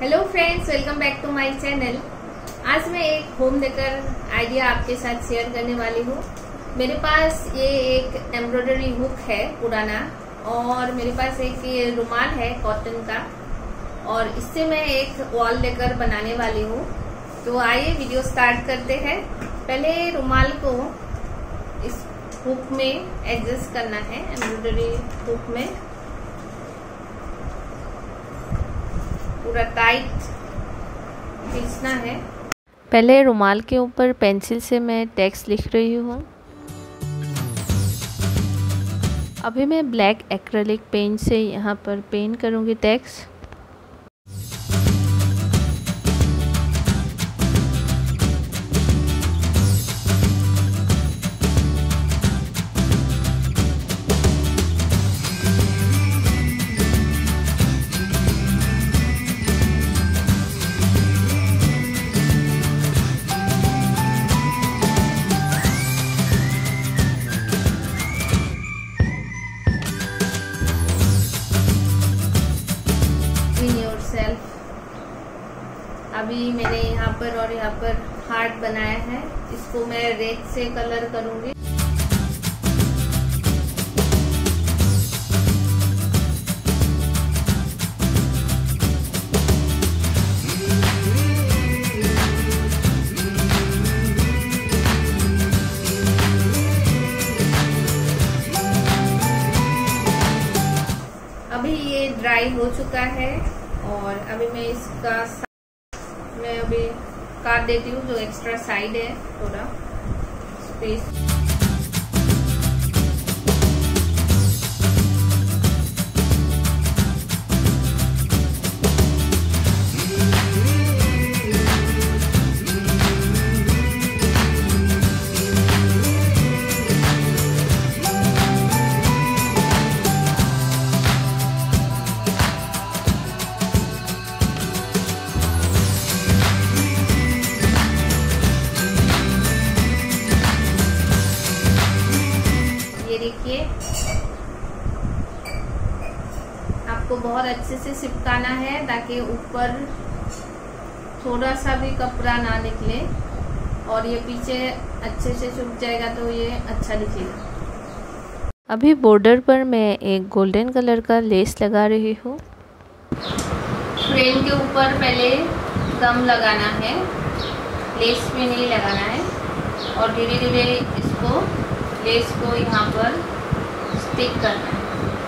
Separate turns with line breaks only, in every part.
Hello friends, welcome back to my channel. आज मैं एक होम डेकर आइडिया आपके साथ शेयर करने वाली हूँ। मेरे पास ये एक एम्ब्रॉयडरी हुक है पुराना, और मेरे पास एक ये रुमाल है कॉटन का, और इससे मैं एक वॉल डेकर बनाने वाली हूँ। तो आइए वीडियो स्टार्ट करते हैं। पहले रुमाल को इस हुक में एडजस्ट करना है, एम्ब्रॉयडरी हुक में पूरा टाइट खींचना है।
पहले रुमाल के ऊपर पेंसिल से मैं टेक्स्ट लिख रही हूँ। अभी मैं ब्लैक एक्रेलिक पेंट से यहाँ पर पेंट करूँगी टेक्स्ट।
अभी मैंने यहाँ पर और यहाँ पर हार्ट बनाया है, इसको मैं रेड से कलर करूंगी। अभी ये ड्राई हो चुका है, और अभी मैं इसका मैं अभी काट देती हूँ जो एक्स्ट्रा साइड है, थोड़ा स्पेस। देखिए, आपको बहुत अच्छे से चिपकाना है ताकि ऊपर थोड़ा सा भी कपड़ा ना निकले, और ये पीछे अच्छे से चिपक जाएगा तो ये अच्छा दिखेगा।
अभी बॉर्डर पर मैं एक गोल्डन कलर का लेस लगा रही हूँ।
फ्रेम के ऊपर पहले गम लगाना है, लेस में नहीं लगाना है, और धीरे धीरे इसको लेस को यहाँ पर स्टिक करना है।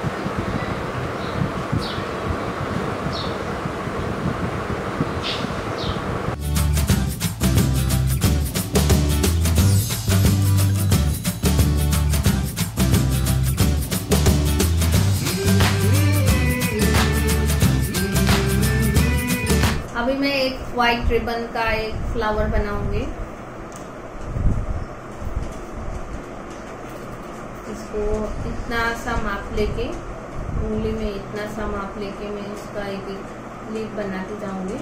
अभी मैं एक व्हाइट रिबन का एक फ्लावर बनाऊंगी। इसको इतना सा माप लेके, उंगली में इतना सा माप लेके मैं इसका एक लीफ बनाती जाऊंगी।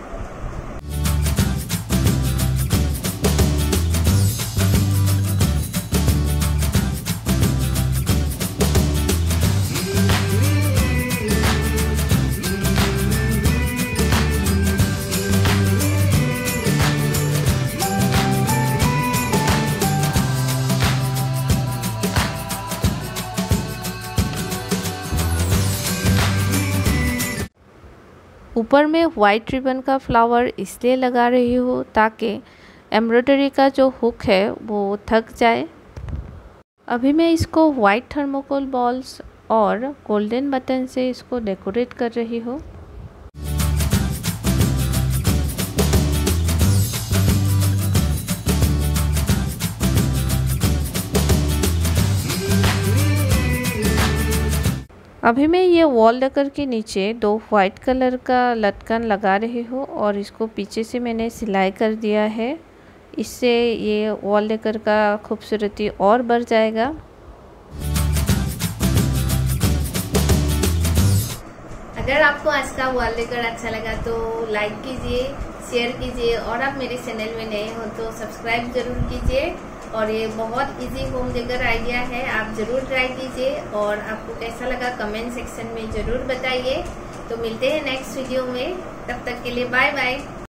ऊपर में वाइट रिबन का फ्लावर इसलिए लगा रही हूँ ताकि एम्ब्रॉयडरी का जो हुक है वो थक जाए। अभी मैं इसको वाइट थर्मोकोल बॉल्स और गोल्डन बटन से इसको डेकोरेट कर रही हूँ। अभी मैं ये वॉल डेकर के नीचे 2 वाइट कलर का लटकन लगा रही हूँ, और इसको पीछे से मैंने सिलाई कर दिया है। इससे ये वॉल डेकर का खूबसूरती और बढ़ जाएगा।
अगर आपको आज का वॉल डेकर अच्छा लगा तो लाइक कीजिए, शेयर कीजिए, और आप मेरे चैनल में नए हो तो सब्सक्राइब जरूर कीजिए। और ये बहुत इजी होम डेकर आइडिया है, आप जरूर ट्राई कीजिए और आपको कैसा लगा कमेंट सेक्शन में जरूर बताइए। तो मिलते हैं नेक्स्ट वीडियो में। तब तक के लिए बाय बाय।